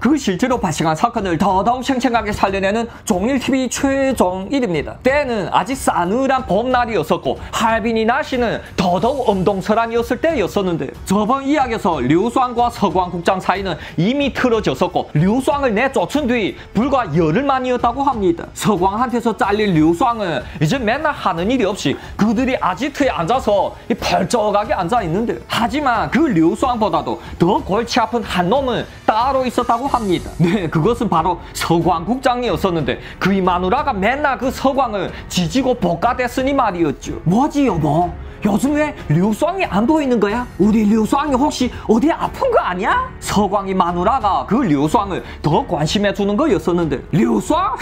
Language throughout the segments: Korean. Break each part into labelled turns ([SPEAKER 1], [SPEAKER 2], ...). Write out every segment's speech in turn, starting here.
[SPEAKER 1] 그 실제로 발생한 사건을 더더욱 생생하게 살려내는 종일TV 최종일입니다. 때는 아직 싸늘한 봄날이었었고 할빈이 날씨는 더더욱 엄동설한이었을 때였었는데 저번 이야기에서 류수왕과 서광국장 사이는 이미 틀어졌었고 류수왕을 내쫓은 뒤 불과 열흘 만이었다고 합니다. 서광한테서 잘린 류수왕은 이제 맨날 하는 일이 없이 그들이 아지트에 앉아서 벌쩍하게 앉아있는데 하지만 그 류수왕보다도 더 골치 아픈 한 놈은 따로 있었다고 합니다. 네, 그것은 바로 서광국장이었었는데 그의 마누라가 맨날 그 서광을 지지고 볶아댔으니 말이었죠. 뭐지 여보? 요즘 왜 류수왕이 안 보이는 거야? 우리 류수왕이 혹시 어디 아픈 거 아니야? 서광이 마누라가 그 류수왕을 더 관심해주는 거였었는데 류수왕?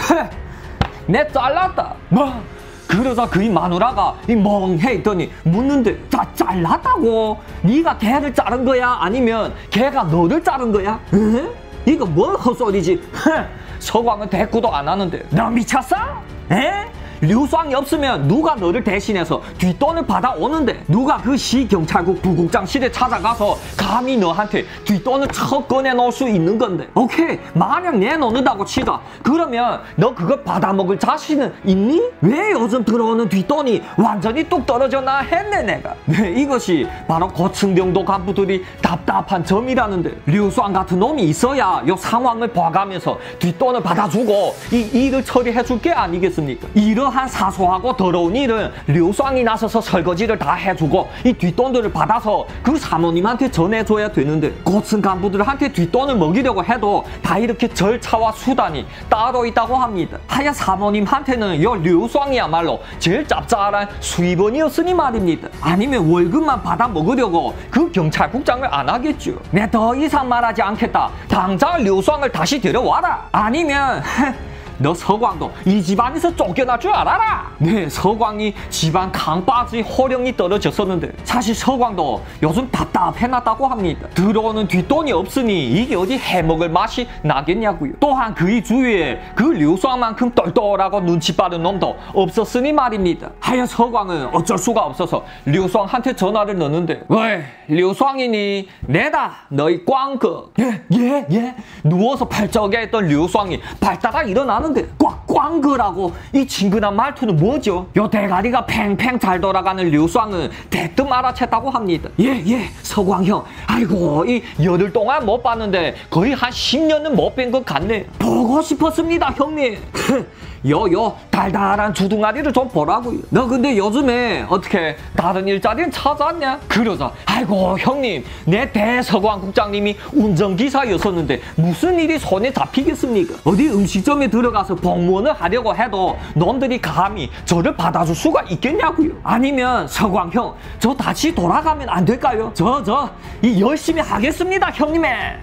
[SPEAKER 1] 내 잘랐다. 뭐? 그러자 그의 마누라가 멍해 있더니 묻는데 잘랐다고? 네가 걔를 자른 거야? 아니면 걔가 너를 자른 거야? 에? 이거 뭔 헛소리지? 서광은 대꾸도 안 하는데 너 미쳤어? 에? 류수왕이 없으면 누가 너를 대신해서 뒷돈을 받아오는데 누가 그 시경찰국 부국장실에 찾아가서 감히 너한테 뒷돈을 척 꺼내놓을 수 있는 건데 오케이 만약 내놓는다고 치자 그러면 너 그거 받아먹을 자신은 있니? 왜 요즘 들어오는 뒷돈이 완전히 뚝 떨어졌나 했네 내가. 네, 이것이 바로 고층경도 간부들이 답답한 점이라는데 류수왕 같은 놈이 있어야 이 상황을 봐가면서 뒷돈을 받아주고 이 일을 처리해줄 게 아니겠습니까? 이러한 사소하고 더러운 일은 류수왕이 나서서 설거지를 다 해주고 이 뒷돈들을 받아서 그 사모님한테 전해줘야 되는데 고층 간부들한테 뒷돈을 먹이려고 해도 다 이렇게 절차와 수단이 따로 있다고 합니다. 하여 사모님한테는 이 류수왕이야말로 제일 짭짤한 수입원이었으니 말입니다. 아니면 월급만 받아 먹으려고 그 경찰국장을 안 하겠죠. 내 더 이상 말하지 않겠다. 당장 류수왕을 다시 데려와라. 아니면 너 서광도 이 집안에서 쫓겨날 줄 알아라. 네, 서광이 집안 강바지 호령이 떨어졌었는데 사실 서광도 요즘 답답해놨다고 합니다. 들어오는 뒷돈이 없으니 이게 어디 해먹을 맛이 나겠냐고요. 또한 그의 주위에 그 류수왕만큼 똘똘하고 눈치 빠른 놈도 없었으니 말입니다. 하여 서광은 어쩔 수가 없어서 류수왕한테 전화를 넣는데 왜 류수왕이니? 내다 너희 꽝거. 예. 누워서 발저게 했던 류수왕이 발다가 일어나는 꽝거라고 이 친근한 말투는 뭐죠? 요 대가리가 팽팽 잘 돌아가는 류수왕은 대뜸 알아챘다고 합니다. 예 서광형 아이고 이 열흘 동안 못 봤는데 거의 한 10년은 못 뵌 것 같네. 보고 싶었습니다 형님. 요 달달한 주둥아리를 좀 보라고요. 너 근데 요즘에 어떻게 다른 일자리는 찾았냐? 그러자 아이고 형님 내 대서광 국장님이 운전기사였었는데 무슨 일이 손에 잡히겠습니까? 어디 음식점에 들어가서 복무원을 하려고 해도 놈들이 감히 저를 받아줄 수가 있겠냐고요. 아니면 서광 형 저 다시 돌아가면 안 될까요? 이 열심히 하겠습니다 형님의.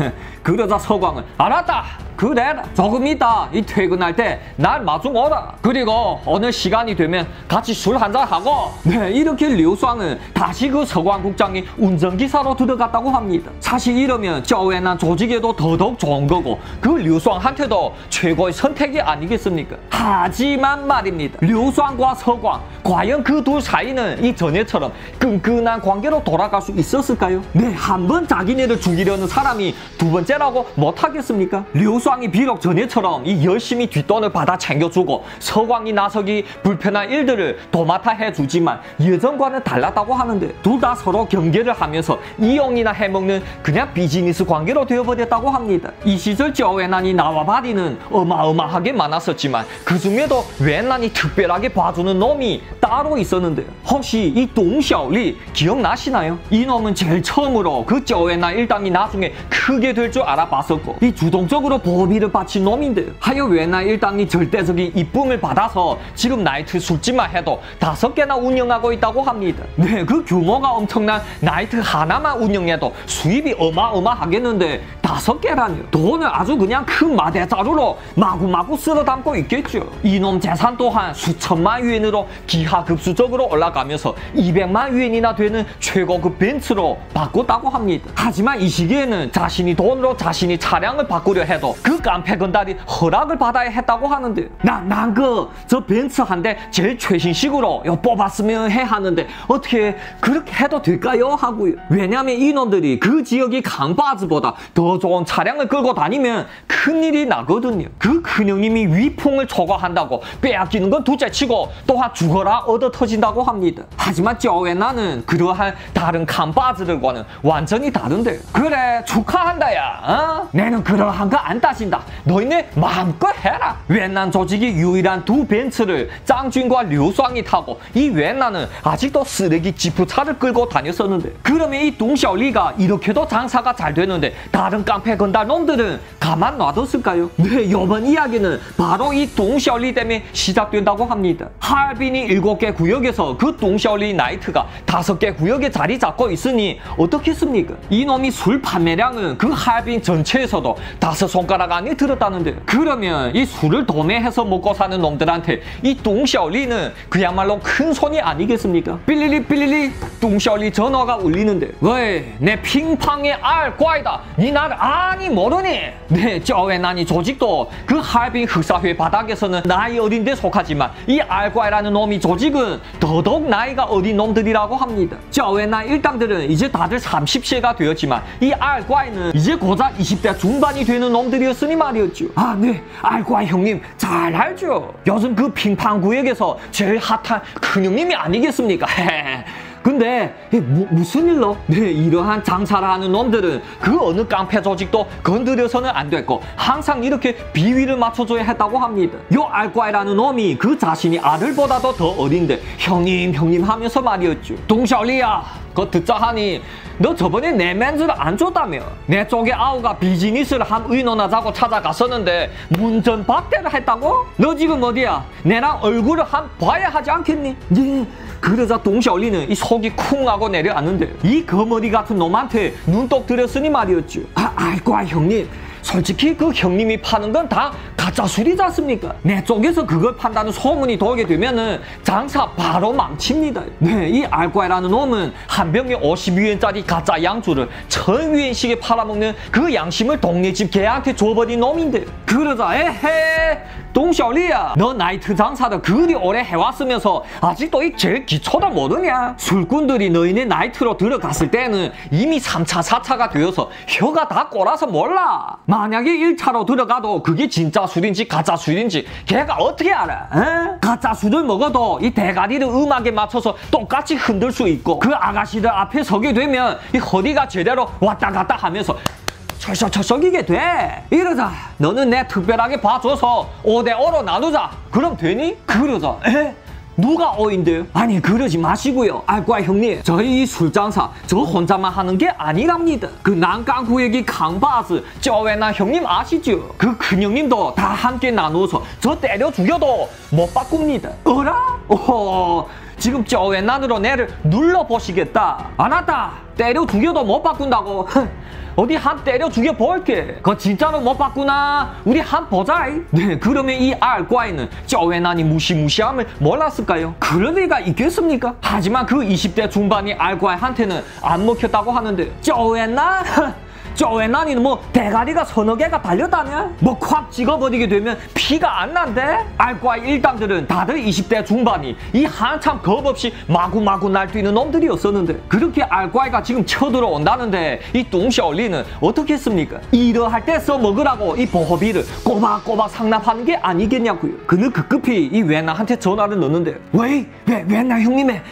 [SPEAKER 1] 그러자 서광은 알았다. 그래 조금 이따 이 퇴근할 때 날 마중 오라. 그리고 어느 시간이 되면 같이 술 한잔하고. 네, 이렇게 류수왕은 다시 그 서광국장이 운전기사로 들어갔다고 합니다. 사실 이러면 쪼외난 조직에도 더더욱 좋은 거고 그 류수왕한테도 최고의 선택이 아니겠습니까? 하지만 말입니다. 류수왕과 서광 과연 그 둘 사이는 이 전에처럼 끈끈한 관계로 돌아갈 수 있었을까요? 네, 한 번 자기네를 죽이려는 사람이 두 번째라고 못하겠습니까? 류수왕이 비록 전에처럼 이 열심히 뒷돈을 받아 챙겨주고 서광이 나서기 불편한 일들을 도맡아 해주지만 예전과는 달랐다고 하는데 둘 다 서로 경계를 하면서 이용이나 해먹는 그냥 비즈니스 관계로 되어버렸다고 합니다. 이 시절 쪼외난이 나와바리는 어마어마하게 많았었지만 그 중에도 웬난이 특별하게 봐주는 놈이 따로 있었는데 혹시 이 동샤오리 기억나시나요? 이 놈은 제일 처음으로 그 쪼외난 일당이 나중에 크게 될 줄 알아봤었고 이 주동적으로 보비를 바친 놈인데 하여 웬난 일당이 절대적인 이쁨을 받아서 지금 나이트 술집만 해도 5개나 운영하고 있다고 합니다. 네, 그 규모가 엄청난 나이트 하나만 운영해도 수입이 어마어마하겠는데 5개라뇨. 돈을 아주 그냥 큰 마대자루로 마구마구 쓸어 담고 있겠죠. 이놈 재산 또한 수천만 위엔으로 기하급수적으로 올라가면서 200만 위엔이나 되는 최고급 벤츠로 바꿨다고 합니다. 하지만 이 시기에는 자신이 돈으로 자신이 차량을 바꾸려 해도 그 깡패 건달이 허락을 받아야 했다고 하는데 난 저 벤츠 한 대 제일 최신식으로 뽑았으면 해 하는데 어떻게 그렇게 해도 될까요? 하고요. 왜냐면 이놈들이 그 지역의 강바즈보다 더 좋은 차량을 끌고 다니면 큰일이 나거든요. 그 큰형님이 위풍을 초과한다고 빼앗기는 건 둘째치고 또한 죽어라 얻어 터진다고 합니다. 하지만 쪼웨나는 그러한 다른 칸바즈들과는 완전히 다른데. 그래 축하한다야. 어? 내는 그러한 거 안 따진다. 너희네 마음껏 해라. 웬난 조직이 유일한 두 벤츠를 짱준과 류쌍이 타고 이 웬나는 아직도 쓰레기 지프차를 끌고 다녔었는데, 그러면 이 동샤오리가 이렇게도 장사가 잘 되는데 다른 깡패 건달 놈들은 가만 놔뒀을까요? 네, 이번 이야기는 바로 이 동샤오리 때문에 시작된다고 합니다. 하얼빈이 7개 구역에서 그 동샤오리 나이트가 5개 구역에 자리 잡고 있으니 어떻겠습니까? 이놈이 술 판매량은 그 하얼빈 전체에서도 5손가락 안에 들었다는데, 그러면 이 술을 도매해서 먹고 사는 놈들한테 이 동샤오리는 그야말로 큰 손이 아니겠습니까? 삐리리 삐리리 동샤오리 전화가 울리는데, 왜 내 핑팡의 알과이다. 니 나를 아니 모르니? 네, 쪼웨나니 조직도 그 하얼빈 흑사회 바닥에서는 나이 어린데 속하지만 이 알과이라는 놈이 조직은 더더욱 나이가 어린 놈들이라고 합니다. 쪼웨나 일당들은 이제 다들 30세가 되었지만 이 알과이는 이제 고작 20대 중반이 되는 놈들이었으니 말이었죠. 아, 네, 알과이 형님 잘 알죠. 요즘 그 핑팡 구역에서 제일 핫한 큰형님이 아니겠습니까? 근데 무슨 일로? 네, 이러한 장사를 하는 놈들은 그 어느 깡패 조직도 건드려서는 안 됐고 항상 이렇게 비위를 맞춰줘야 했다고 합니다. 요 알과이라는 놈이 그 자신이 아들보다도 더 어린데 형님 하면서 말이었죠. 동샤오리야, 그거 듣자 하니 너 저번에 내 맨즈를 안 줬다며. 내 쪽에 아우가 비즈니스를 한 의논하자고 찾아갔었는데 문전 박대를 했다고? 너 지금 어디야? 내랑 얼굴을 한 봐야 하지 않겠니? 예. 그러자 동샤오리는 이 속이 쿵 하고 내려앉는데 이 거머리 같은 놈한테 눈독 들였으니 말이었죠. 알과이 형님, 솔직히 그 형님이 파는 건 다 가짜 술이지 않습니까? 내 쪽에서 그걸 판다는 소문이 돌게 되면은 장사 바로 망칩니다. 네, 이 알과이라는 놈은 한 병에 50위엔짜리 가짜 양주를 1000위엔씩에 팔아먹는 그 양심을 동네 집 개한테 줘버린 놈인데, 그러자 에헤 동샤오리야, 너 나이트 장사를 그리 오래 해왔으면서 아직도 이 제일 기초도 모르냐? 술꾼들이 너희네 나이트로 들어갔을 때는 이미 3차 4차가 되어서 혀가 다 꼬라서 몰라. 만약에 1차로 들어가도 그게 진짜 술인지 가짜 술인지 걔가 어떻게 알아? 에? 가짜 술을 먹어도 이 대가리를 음악에 맞춰서 똑같이 흔들 수 있고, 그 아가씨들 앞에 서게 되면 이 허리가 제대로 왔다 갔다 하면서 철썩이게 돼. 이러자 너는 내 특별하게 봐줘서 5대5로 나누자. 그럼 되니? 그러자 에? 누가 어인데요? 아니 그러지 마시고요. 알과이 형님, 저희 이 술장사 저 혼자만 하는 게 아니랍니다. 그 난강구역이 강바스 쪼웨나 형님 아시죠? 그 큰형님도 다 함께 나누어서 저 때려 죽여도 못 바꿉니다. 어라? 오호, 지금 쪼웨난으로 내를 눌러보시겠다. 알았다. 때려 죽여도 못 바꾼다고? 어디 한 때려 죽여볼게. 그거 진짜로 못 바꾸나? 우리 한 보자. 네, 그러면 이 알과이는 쪼웨난이 무시무시함을 몰랐을까요? 그럴 리가 있겠습니까? 하지만 그 20대 중반이 알과이한테는 안 먹혔다고 하는데, 쪼웨난? 쪼웨난이는 뭐 대가리가 서너 개가 달렸다냐? 뭐 콱 찍어버리게 되면 피가 안 난대? 알과이 일당들은 다들 20대 중반이 이 한참 겁없이 마구마구 날뛰는 놈들이었었는데, 그렇게 알과이가 지금 쳐들어온다는데 이 동샤오리는 어떻게 했습니까? 이러할 때 써먹으라고 이 보호비를 꼬박꼬박 상납하는 게 아니겠냐고요. 그는 급급히 이 웬나한테 전화를 넣는데, 왜 웬나 형님의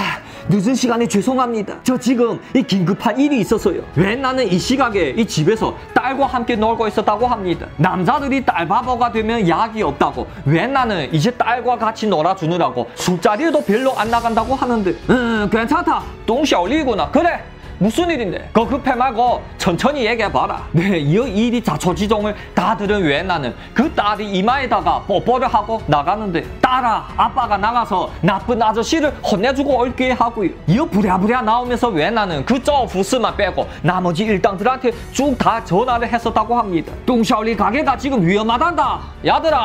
[SPEAKER 1] 늦은 시간에 죄송합니다. 저 지금 이 긴급한 일이 있어서요. 웬나는 이 시각에 이 집에서 딸과 함께 놀고 있었다고 합니다. 남자들이 딸 바보가 되면 약이 없다고 웬나는 이제 딸과 같이 놀아주느라고 술자리에도 별로 안 나간다고 하는데, 괜찮다. 동샤오리구나. 그래, 무슨 일인데? 그거 급해 말고 천천히 얘기해봐라. 네, 이 일이 자초지종을 다 들은 웬나는 그 딸이 이마에다가 뽀뽀를 하고 나가는데, 딸아, 아빠가 나가서 나쁜 아저씨를 혼내주고 올게 하고요. 이 부랴부랴 나오면서 웬나는 그저 부스만 빼고 나머지 일당들한테 쭉 다 전화를 했었다고 합니다. 동샤오리 가게가 지금 위험하단다. 야들아,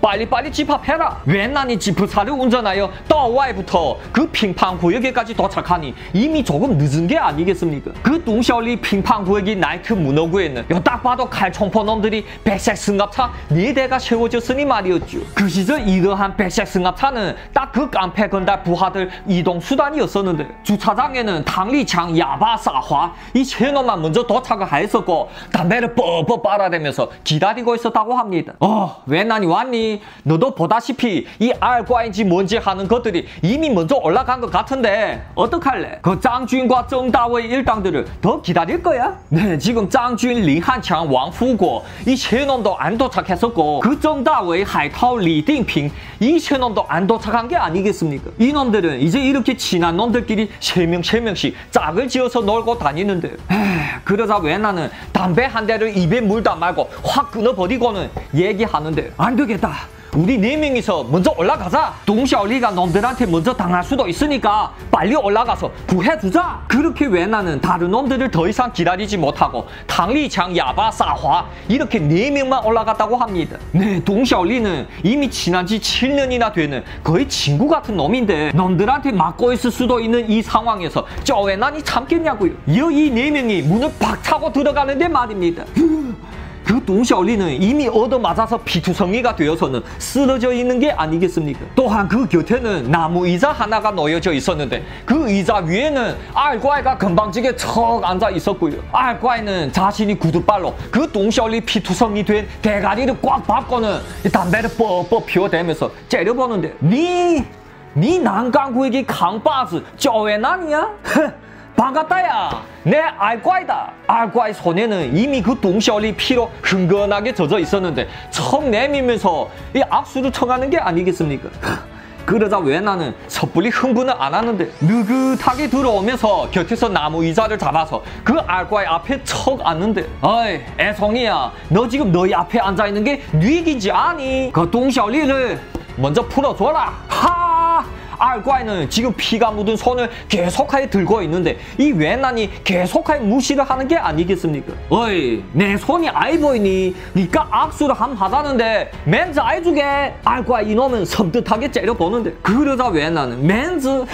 [SPEAKER 1] 빨리빨리 집합해라. 웬난이 지프차를 운전하여 더와이부터 그 핑팡구역에까지 도착하니 이미 조금 늦은 게 아니겠습니까? 그 동시올리 핑팡구역이 나이트 문어구에는 딱 봐도 칼총포 놈들이 백색 승합차 4대가 세워졌으니 말이었죠. 그 시절 이러한 백색 승합차는 딱 그 깡패 건달 부하들 이동수단이었었는데 주차장에는 당리창 야바사화 이 세 놈만 먼저 도착을 하였었고 담배를 뻑뻑 빨아대면서 기다리고 있었다고 합니다. 웬난이 왔니? 너도 보다시피 이 알과인지 뭔지 하는 것들이 이미 먼저 올라간 것 같은데 어떡할래? 그 장준과 정다웨이 일당들을 더 기다릴 거야? 네, 지금 장준, 리한창, 왕후고 이 세 놈도 안 도착했었고 그 정다웨이, 하이타오, 리딩핑 이 세 놈도 안 도착한 게 아니겠습니까? 이 놈들은 이제 이렇게 친한 놈들끼리 세 명씩 짝을 지어서 놀고 다니는데 그러자 웬나는 담배 한 대를 입에 물다 말고 확 끊어버리고는 얘기하는데 안 되겠다. 우리 4명이서 먼저 올라가자. 동샤오리가 놈들한테 먼저 당할 수도 있으니까 빨리 올라가서 구해주자. 그렇게 웬나는 다른 놈들을 더 이상 기다리지 못하고 당리창, 야바사화 이렇게 4명만 올라갔다고 합니다. 네, 동샤오리는 이미 지난 지 7년이나 되는 거의 친구 같은 놈인데 놈들한테 맞고 있을 수도 있는 이 상황에서 저 웬난이 참겠냐고요. 이 4명이 문을 팍 차고 들어가는데 말입니다. 그 동샤오리는 이미 얻어맞아서 피투성이가 되어서는 쓰러져 있는 게 아니겠습니까? 또한 그 곁에는 나무 의자 하나가 놓여져 있었는데 그 의자 위에는 알과이가 건방지게 척 앉아 있었고요. 알과이는 자신이 구두발로 그 동샤오리 피투성이 된 대가리를 꽉 밟고는 담배를 뻑뻑 피워대면서 째려보는데 니 난강구에게 강바스 쪼웨난이야? 반갑다야. 내 알과이다. 알과이 손에는 이미 그 동샤오리 피로 흥건하게 젖어 있었는데 척 내밀면서 이 악수를 청하는 게 아니겠습니까? 그러자 웬나는 섣불리 흥분을 안 하는데 느긋하게 들어오면서 곁에서 나무 의자를 잡아서 그 알과이 앞에 척 앉는데 어이 애송이야, 너 지금 너희 앞에 앉아있는 게 뉘익인지 아니? 그 동샤오리를 먼저 풀어줘라. 알과이는 지금 피가 묻은 손을 계속하게 들고 있는데 이 웬난이 계속하게 무시를 하는 게 아니겠습니까? 어이, 내 손이 아이 보이니? 니까 악수를 함 하자는데 맨즈 아이 주게. 알과이 이놈은 섬뜩하게 째려보는데 그러자 웬난은 맨즈?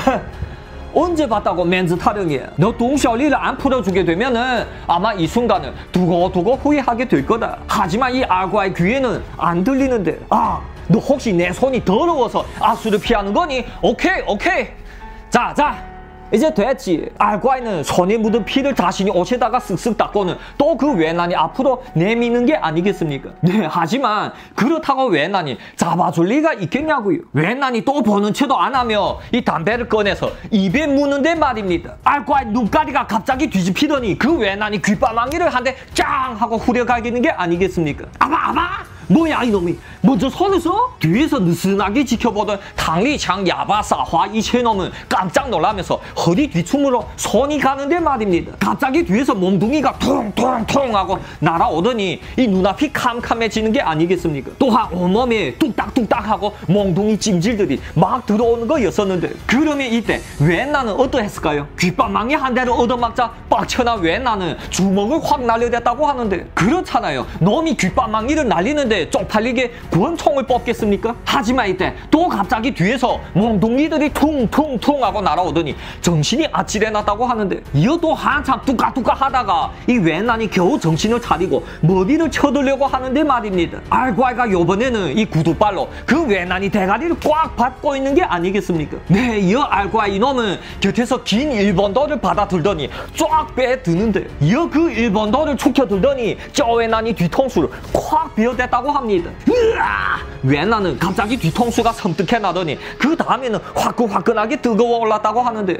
[SPEAKER 1] 언제 봤다고 맨즈 타령이야? 너 동샤오리를 안 풀어주게 되면은 아마 이 순간은 두고두고 후회하게 될 거다. 하지만 이 알과이 귀에는 안 들리는데 너 혹시 내 손이 더러워서 악수를 피하는 거니? 오케이. 자, 이제 됐지. 알과이는 손에 묻은 피를 자신이 옷에다가 쓱쓱 닦고는 또 그 웬난이 앞으로 내미는 게 아니겠습니까? 네, 하지만 그렇다고 웬난이 잡아줄 리가 있겠냐고요. 웬난이 또 보는 채도 안 하며 이 담배를 꺼내서 입에 무는데 말입니다. 알과이 눈가리가 갑자기 뒤집히더니 그 웬난이 귓바망이를 한 대 짱 하고 후려가기는 게 아니겠습니까? 아마 뭐야 이놈이 먼저 손을 써? 뒤에서 느슨하게 지켜보던 당리창 야바사화 이 세 놈은 깜짝 놀라면서 허리 뒤춤으로 손이 가는데 말입니다. 갑자기 뒤에서 몽둥이가 퉁퉁퉁 하고 날아오더니 이 눈앞이 캄캄해지는 게 아니겠습니까? 또한 온몸에 뚝딱뚝딱 하고 몽둥이 찜질들이 막 들어오는 거였었는데 그러면 이때 웬나는 어떠했을까요? 귓바망이 한 대를 얻어맞자 빡쳐난 웬나는 주먹을 확 날려댔다고 하는데 그렇잖아요. 놈이 귓바망이를 날리는데 쪽팔리게 권총을 뽑겠습니까? 하지만 이때 또 갑자기 뒤에서 몽둥이들이 퉁퉁퉁 하고 날아오더니 정신이 아찔해났다고 하는데 이어도 한참 뚜까뚜까 하다가 이 웬난이 겨우 정신을 차리고 머리를 쳐들려고 하는데 말입니다. 알과이가 요번에는 이 구두발로 그 웬난이 대가리를 꽉 밟고 있는 게 아니겠습니까? 네, 이어 알과이 이놈은 곁에서 긴 일본도를 받아들더니 쫙 빼드는데 이어 그 일본도를 축혀들더니 저 웬난이 뒤통수를 콱 비워댔다고 합니다. 으아! 웬나는 갑자기 뒤통수가 섬뜩해 나더니 그 다음에는 화끈화끈하게 뜨거워 올랐다고 하는데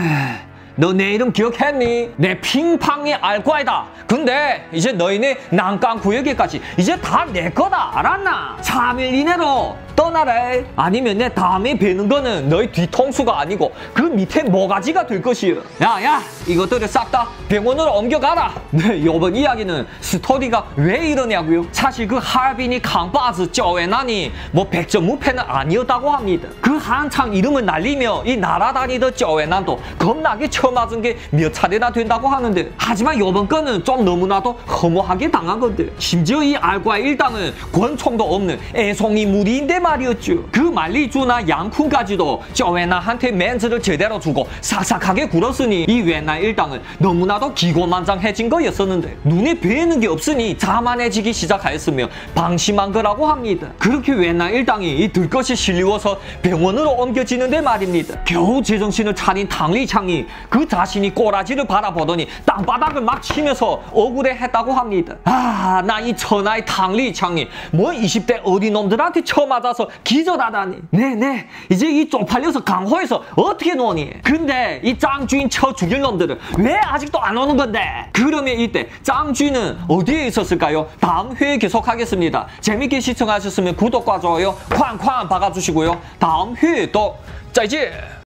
[SPEAKER 1] 너 내 이름 기억했니? 내 핑팡이 알과이다. 근데 이제 너희네 난강구역에까지 이제 다 내 거다. 알았나? 3일 이내로 떠나라. 아니면 내 다음에 뵈는 거는 너희 뒤통수가 아니고 그 밑에 모가지가 될 것이여. 야야, 이것들을 싹 다 병원으로 옮겨가라. 네, 이번 이야기는 스토리가 왜 이러냐고요? 사실 그 하얼빈이 강바즈 쪼웨난이 뭐 백전무패는 아니었다고 합니다. 그 한창 이름을 날리며 이 날아다니던 쪼웨난도 겁나게 쳐맞은 게 몇 차례나 된다고 하는데, 하지만 이번 건은 좀 너무나도 허무하게 당한 건데, 심지어 이 알과 일당은 권총도 없는 애송이 무리인데 말이었죠. 그 만리주나 양쿤까지도 쪼웨난한테 멘즈를 제대로 주고 싹싹하게 굴었으니 이 웬날 일당은 너무나도 기고만장해진 거였었는데, 눈에 뵈는 게 없으니 자만해지기 시작하였으며 방심한 거라고 합니다. 그렇게 웬날 일당이 이 들것이 실리워서 병원으로 옮겨지는데 말입니다. 겨우 제정신을 차린 당리창이 그 자신이 꼬라지를 바라보더니 땅바닥을 막 치면서 억울해했다고 합니다. 아, 나 이 천하의 당리창이 뭐 20대 어린놈들한테 쳐맞아서 기절하다니. 네네, 이제 이 쪽팔려서 강호에서 어떻게 노니? 근데 이 짱주인 쳐 죽일 놈들은 왜 아직도 안 오는 건데? 그러면 이때 짱주인은 어디에 있었을까요? 다음 회에 계속하겠습니다. 재밌게 시청하셨으면 구독과 좋아요 쾅쾅 박아주시고요. 다음 회에 또 짜이지.